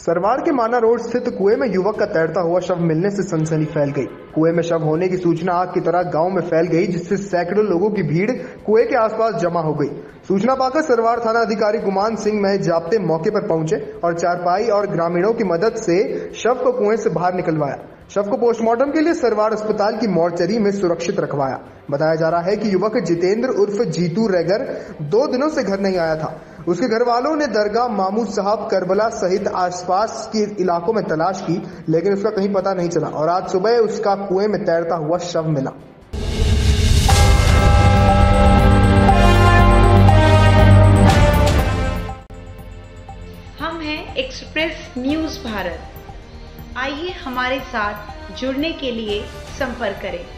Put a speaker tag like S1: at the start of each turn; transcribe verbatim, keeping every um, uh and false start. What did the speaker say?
S1: सरवाड़ के माना रोड स्थित कुएं में युवक का तैरता हुआ शव मिलने से सनसनी फैल गई। कुएं में शव होने की सूचना आग की तरह गांव में फैल गई, जिससे सैकड़ों लोगों की भीड़ कुएं के आसपास जमा हो गई। सूचना पाकर सरवाड़ थाना अधिकारी गुमान सिंह मह जाप्ते मौके पर पहुंचे और चारपाई और ग्रामीणों की मदद से शव को कुएं से बाहर निकलवाया। शव को पोस्टमार्टम के लिए सरवाड़ अस्पताल की मोर्चरी में सुरक्षित रखवाया। बताया जा रहा है कि युवक जितेंद्र उर्फ जीतू रैगर दो दिनों से घर नहीं आया था। उसके घर वालों ने दरगाह, मामू साहब, करबला सहित आसपास के इलाकों में तलाश की, लेकिन उसका कहीं पता नहीं चला और आज सुबह उसका कुएं में तैरता हुआ शव मिला।
S2: हम हैं एक्सप्रेस न्यूज भारत। आइए हमारे साथ जुड़ने के लिए संपर्क करें।